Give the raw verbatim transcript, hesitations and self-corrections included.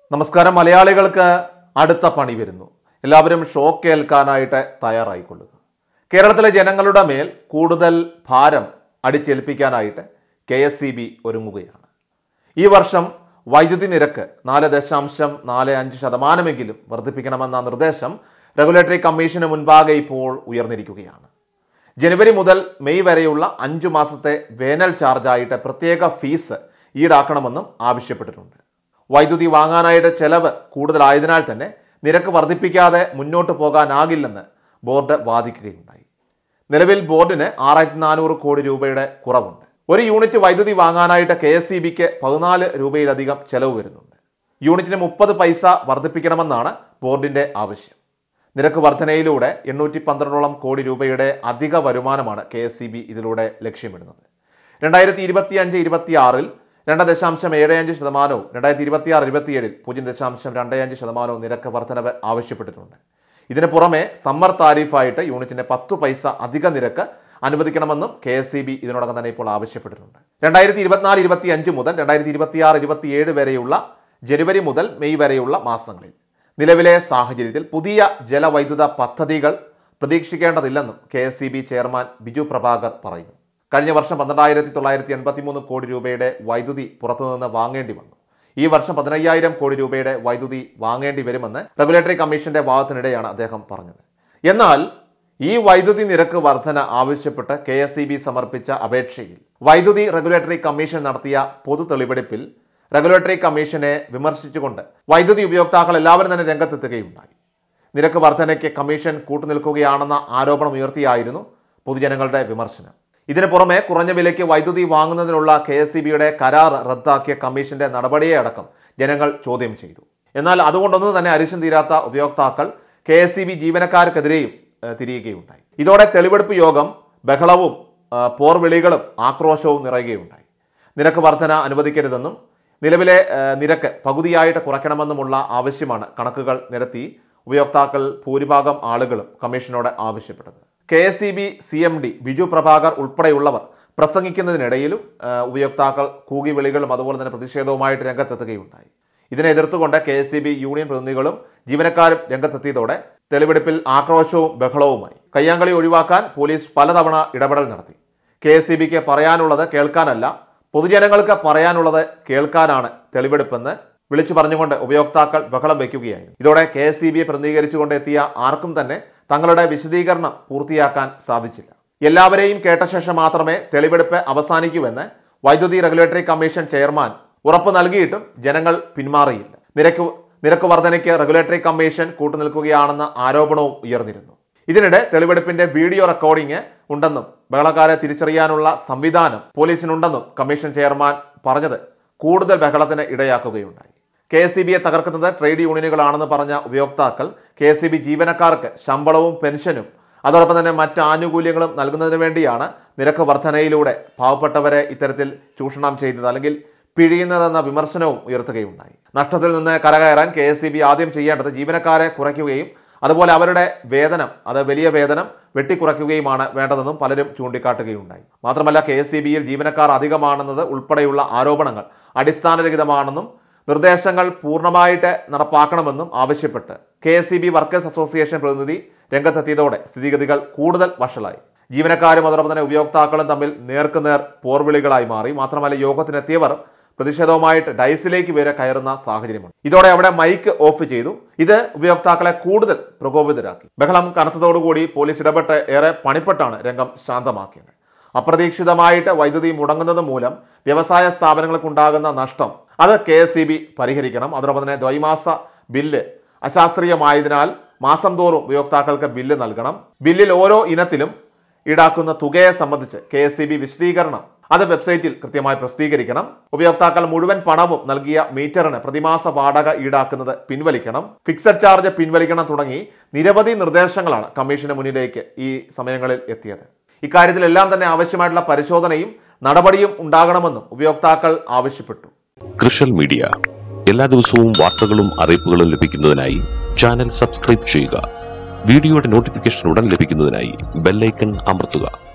നമസ്കാരം. മലയാളികൾക്ക് അടുത്ത പണി വരുന്നു. എല്ലാവരും ഷോക്ക് ഏൽക്കാനായിട്ട് തയ്യാറായിക്കൊള്ളുക. കേരളത്തിലെ ജനങ്ങളുടെ മേൽ കൂടുതൽ ഭാരം അടിച്ചേൽപ്പിക്കാനായിട്ട് കെ എസ് ഇ ബി ഒരുങ്ങുകയാണ്. ഈ വർഷം വൈദ്യുതി നിരക്ക് നാല് ദശാംശം നാല് അഞ്ച് ശതമാനമെങ്കിലും വർദ്ധിപ്പിക്കണമെന്ന നിർദ്ദേശം റെഗുലേറ്ററി കമ്മീഷന് മുൻപാകെ ഇപ്പോൾ ഉയർന്നിരിക്കുകയാണ്. ജനുവരി മുതൽ മെയ് വരെയുള്ള അഞ്ചു മാസത്തെ വേനൽ ചാർജായിട്ട് പ്രത്യേക ഫീസ് ഈടാക്കണമെന്നും ആവശ്യപ്പെട്ടിട്ടുണ്ട്. വൈദ്യുതി വാങ്ങാനായിട്ട് ചെലവ് കൂടുതലായതിനാൽ തന്നെ നിരക്ക് വർദ്ധിപ്പിക്കാതെ മുന്നോട്ട് പോകാനാകില്ലെന്ന് ബോർഡ് വാദിക്കുകയുണ്ടായി. നിലവിൽ ബോർഡിന് ആറായിരത്തി നാനൂറ് കോടി രൂപയുടെ കുറവുണ്ട്. ഒരു യൂണിറ്റ് വൈദ്യുതി വാങ്ങാനായിട്ട് കെ എസ് ഇ ബിക്ക് പതിനാല് രൂപയിലധികം ചെലവ് വരുന്നുണ്ട്. യൂണിറ്റിന് മുപ്പത് പൈസ വർദ്ധിപ്പിക്കണമെന്നാണ് ബോർഡിന്റെ ആവശ്യം. നിരക്ക് വർധനയിലൂടെ എണ്ണൂറ്റി പന്ത്രണ്ടോളം കോടി രൂപയുടെ അധിക വരുമാനമാണ് കെ എസ് ഇ ബി ഇതിലൂടെ ലക്ഷ്യമിടുന്നത്. രണ്ടായിരത്തി ഇരുപത്തി അഞ്ച് ഇരുപത്തി ആറിൽ രണ്ട് ദശാംശം ഏഴ് അഞ്ച് ശതമാനവും രണ്ടായിരത്തി ഇരുപത്തി ആറ് ഇരുപത്തിയേഴിൽ പൂജ്യം ദശാംശം രണ്ട് അഞ്ച് ശതമാനവും നിരക്ക് വർധനവ് ആവശ്യപ്പെട്ടിട്ടുണ്ട്. ഇതിന് പുറമെ സമ്മർ താരിഫായിട്ട് യൂണിറ്റിന് പത്തു പൈസ അധിക നിരക്ക് അനുവദിക്കണമെന്നും കെ എസ് ഇ ബി ഇതിനോടകം തന്നെ ഇപ്പോൾ ആവശ്യപ്പെട്ടിട്ടുണ്ട്. രണ്ടായിരത്തി ഇരുപത്തിനാല് ഇരുപത്തി അഞ്ച് മുതൽ രണ്ടായിരത്തി ഇരുപത്തി ആറ് ഇരുപത്തിയേഴ് വരെയുള്ള ജനുവരി മുതൽ മെയ് വരെയുള്ള മാസങ്ങളിൽ നിലവിലെ സാഹചര്യത്തിൽ പുതിയ ജലവൈദ്യുത പദ്ധതികൾ പ്രതീക്ഷിക്കേണ്ടതില്ലെന്നും K S E B chairman Biju Prabhakar പറയുന്നു. കഴിഞ്ഞ വർഷം പന്ത്രണ്ടായിരത്തി തൊള്ളായിരത്തി എൺപത്തി മൂന്ന് കോടി രൂപയുടെ വൈദ്യുതി പുറത്തുനിന്ന് വാങ്ങേണ്ടി വന്നു. ഈ വർഷം പതിനയ്യായിരം കോടി രൂപയുടെ വൈദ്യുതി വാങ്ങേണ്ടി വരുമെന്ന് റെഗുലേറ്ററി കമ്മീഷന്റെ വാദത്തിനിടെയാണ് അദ്ദേഹം പറഞ്ഞത്. എന്നാൽ ഈ വൈദ്യുതി നിരക്ക് വർധന ആവശ്യപ്പെട്ട് കെ എസ് ഇ ബി സമർപ്പിച്ച അപേക്ഷയിൽ വൈദ്യുതി റെഗുലേറ്ററി കമ്മീഷൻ നടത്തിയ പൊതു തെളിവെടുപ്പിൽ റെഗുലേറ്ററി കമ്മീഷനെ വിമർശിച്ചുകൊണ്ട് വൈദ്യുതി ഉപയോക്താക്കൾ എല്ലാവരും തന്നെ രംഗത്തെത്തുകയുണ്ടായി. നിരക്ക് വർധനയ്ക്ക് കമ്മീഷൻ കൂട്ടുനിൽക്കുകയാണെന്ന ആരോപണം ഉയർത്തിയായിരുന്നു പൊതുജനങ്ങളുടെ വിമർശനം. ഇതിന് പുറമെ കുറഞ്ഞ വിലയ്ക്ക് വൈദ്യുതി വാങ്ങുന്നതിനുള്ള കെ എസ് ഇ ബിയുടെ കരാർ റദ്ദാക്കിയ കമ്മീഷന്റെ നടപടിയെ അടക്കം ജനങ്ങൾ ചോദ്യം ചെയ്തു. എന്നാൽ അതുകൊണ്ടൊന്നും തന്നെ അരിശം തീരാത്ത ഉപയോക്താക്കൾ കെ എസ് ഇ ബി ജീവനക്കാർക്കെതിരെയും തിരിയുകയുണ്ടായി. ഇതോടെ തെളിവെടുപ്പ് യോഗം ബഹളവും പോർവിളികളും ആക്രോശവും നിറയുകയുണ്ടായി. നിരക്ക് വർധന അനുവദിക്കരുതെന്നും നിലവിലെ നിരക്ക് പകുതിയായിട്ട് കുറയ്ക്കണമെന്നുമുള്ള ആവശ്യമാണ് കണക്കുകൾ നിരത്തി ഉപയോക്താക്കൾ ഭൂരിഭാഗം ആളുകളും കമ്മീഷനോട് ആവശ്യപ്പെട്ടത്. K S E B C M D Biju Prabhakar ഉൾപ്പെടെയുള്ളവർ പ്രസംഗിക്കുന്നതിനിടയിലും ഉപയോക്താക്കൾ കൂകിവിളികളും അതുപോലെ തന്നെ പ്രതിഷേധവുമായിട്ട് രംഗത്തെത്തുകയുണ്ടായി. ഇതിനെ എതിർത്തുകൊണ്ട് K S E B union പ്രതിനിധികളും ജീവനക്കാരും രംഗത്തെത്തിയതോടെ തെളിവെടുപ്പിൽ ആക്രോശവും ബഹളവുമായി. കയ്യാങ്കളി ഒഴിവാക്കാൻ പോലീസ് പലതവണ ഇടപെടൽ നടത്തി. കെ എസ് ഇ ബിക്ക് പറയാനുള്ളത് കേൾക്കാനല്ല, പൊതുജനങ്ങൾക്ക് പറയാനുള്ളത് കേൾക്കാനാണ് തെളിവെടുപ്പെന്ന് വിളിച്ചു പറഞ്ഞുകൊണ്ട് ഉപയോക്താക്കൾ ബഹളം വയ്ക്കുകയായിരുന്നു. ഇതോടെ കെ എസ് ഇ ബിയെ പ്രതിനിധീകരിച്ചുകൊണ്ട് എത്തിയ ആർക്കും തന്നെ തങ്ങളുടെ വിശദീകരണം പൂർത്തിയാക്കാൻ സാധിച്ചില്ല. എല്ലാവരെയും കേട്ട ശേഷം മാത്രമേ തെളിവെടുപ്പ് അവസാനിക്കൂവെന്ന് വൈദ്യുതി റെഗുലേറ്ററി കമ്മീഷൻ ചെയർമാൻ ഉറപ്പ് നൽകിയിട്ടും ജനങ്ങൾ പിന്മാറിയില്ല. നിരക്ക് നിരക്ക് വർധനയ്ക്ക് റെഗുലേറ്ററി കമ്മീഷൻ കൂട്ടുനിൽക്കുകയാണെന്ന ആരോപണവും ഉയർന്നിരുന്നു. ഇതിനിടെ തെളിവെടുപ്പിന്റെ വീഡിയോ റെക്കോർഡിംഗ് ഉണ്ടെന്നും ബഹളക്കാരെ തിരിച്ചറിയാനുള്ള സംവിധാനം പോലീസിനുണ്ടെന്നും കമ്മീഷൻ ചെയർമാൻ പറഞ്ഞത് കൂടുതൽ ബഹളത്തിന് ഇടയാക്കുകയുണ്ടായി. കെ എസ് ഇ ബിയെ തകർക്കുന്നത് ട്രേഡ് യൂണിയനുകളാണെന്ന് പറഞ്ഞ ഉപയോക്താക്കൾ കെ എസ് ഇ ബി ജീവനക്കാർക്ക് ശമ്പളവും പെൻഷനും അതോടൊപ്പം തന്നെ മറ്റ് ആനുകൂല്യങ്ങളും നൽകുന്നതിന് വേണ്ടിയാണ് നിരക്ക് വർധനയിലൂടെ പാവപ്പെട്ടവരെ ഇത്തരത്തിൽ ചൂഷണം ചെയ്യുന്നത് അല്ലെങ്കിൽ പിഴിയുന്നതെന്ന വിമർശനവും ഉയർത്തുകയുണ്ടായി. നഷ്ടത്തിൽ നിന്ന് കരകയറാൻ കെ എസ് ഇ ബി ആദ്യം ചെയ്യേണ്ടത് ജീവനക്കാരെ കുറയ്ക്കുകയും അതുപോലെ അവരുടെ വേതനം അത് വലിയ വേതനം വെട്ടിക്കുറയ്ക്കുകയുമാണ് വേണ്ടതെന്നും പലരും ചൂണ്ടിക്കാട്ടുകയുണ്ടായി. മാത്രമല്ല കെ എസ് ഇ ബിയിൽ ജീവനക്കാർ അധികമാണെന്നത് ഉൾപ്പെടെയുള്ള ആരോപണങ്ങൾ അടിസ്ഥാനരഹിതമാണെന്നും നിർദ്ദേശങ്ങൾ പൂർണ്ണമായിട്ട് നടപ്പാക്കണമെന്നും ആവശ്യപ്പെട്ട് K S E B workers association പ്രതിനിധി രംഗത്തെത്തിയതോടെ സ്ഥിതിഗതികൾ കൂടുതൽ വഷളായി. ജീവനക്കാരും അതോടൊപ്പം തന്നെ ഉപയോക്താക്കളും തമ്മിൽ നേർക്കുനേർ പോർവിളികളായി മാറി. മാത്രമല്ല യോഗത്തിനെത്തിയവർ പ്രതിഷേധവുമായിട്ട് ഡൈസിലേക്ക് വരെ കയറുന്ന സാഹചര്യമുണ്ട്. ഇതോടെ അവിടെ മൈക്ക് ഓഫ് ചെയ്തു. ഇത് ഉപയോക്താക്കളെ കൂടുതൽ പ്രകോപിതരാക്കി. ബഹളം കനത്തതോടുകൂടി പോലീസ് ഇടപെട്ട് ഏറെ പണിപ്പെട്ടാണ് രംഗം ശാന്തമാക്കിയത്. അപ്രതീക്ഷിതമായിട്ട് വൈദ്യുതി മുടങ്ങുന്നത് മൂലം വ്യവസായ സ്ഥാപനങ്ങൾക്കുണ്ടാകുന്ന നഷ്ടം അത് കെ എസ് ഇ ബി പരിഹരിക്കണം. അതോടൊപ്പം തന്നെ ദ്വൈമാസ ബില്ല് അശാസ്ത്രീയമായതിനാൽ മാസം തോറും ഉപയോക്താക്കൾക്ക് ബില്ല് നൽകണം. ബില്ലിൽ ഓരോ ഇനത്തിലും ഈടാക്കുന്ന തുകയെ സംബന്ധിച്ച് കെ എസ് ഇ ബി വിശദീകരണം അത് വെബ്സൈറ്റിൽ കൃത്യമായി പ്രസിദ്ധീകരിക്കണം. ഉപയോക്താക്കൾ മുഴുവൻ പണവും നൽകിയ മീറ്ററിന് പ്രതിമാസ വാടക ഈടാക്കുന്നത് പിൻവലിക്കണം. ഫിക്സഡ് ചാർജ് പിൻവലിക്കണം തുടങ്ങി നിരവധി നിർദ്ദേശങ്ങളാണ് കമ്മീഷന് മുന്നിലേക്ക് ഈ സമയങ്ങളിൽ എത്തിയത്. ഇക്കാര്യത്തിലെല്ലാം തന്നെ ആവശ്യമായിട്ടുള്ള പരിശോധനയും നടപടിയും ഉണ്ടാകണമെന്നും ഉപയോക്താക്കൾ ആവശ്യപ്പെട്ടു. കൃഷൽ മീഡിയ എല്ലാ ദിവസവും വാർത്തകളും അറിയിപ്പുകളും ലഭിക്കുന്നതിനായി ചാനൽ സബ്സ്ക്രൈബ് ചെയ്യുക. വീഡിയോയുടെ നോട്ടിഫിക്കേഷൻ ഉടൻ ലഭിക്കുന്നതിനായി ബെൽ ഐക്കൺ അമർത്തുക.